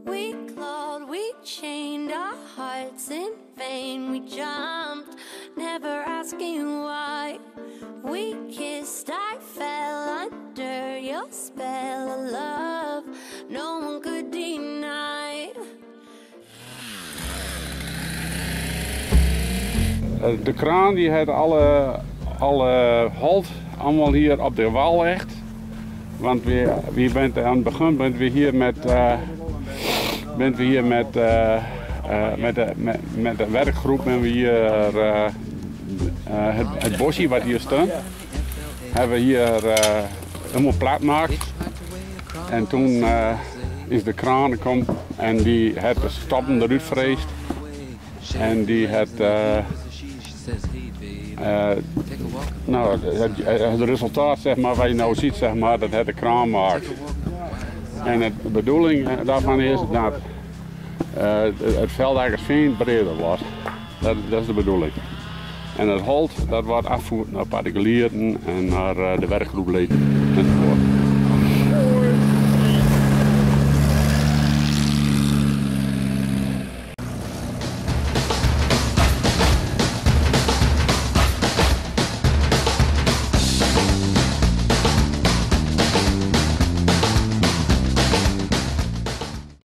We clawed, we chained our hearts in vain. We jumped, never asking why. We kissed, I fell under your spell of love. No one could deny. De kraan die had alle halt allemaal hier op de wal echt. Want we bent aan het begin bent we hier met de werkgroep en we hier het bosje wat hier staat, hebben we hier helemaal plat gemaakt. En toen is de kraan gekomen en die heeft de stappen eruit vreest. En die heeft het resultaat zeg maar, wat je nou ziet, zeg maar, dat het de kraan maakt. En de bedoeling daarvan is dat het veld eigenlijk veel breder wordt. Dat is de bedoeling. En het holt dat wordt afgevoerd naar particulieren en naar de werkgroepleden enzovoort.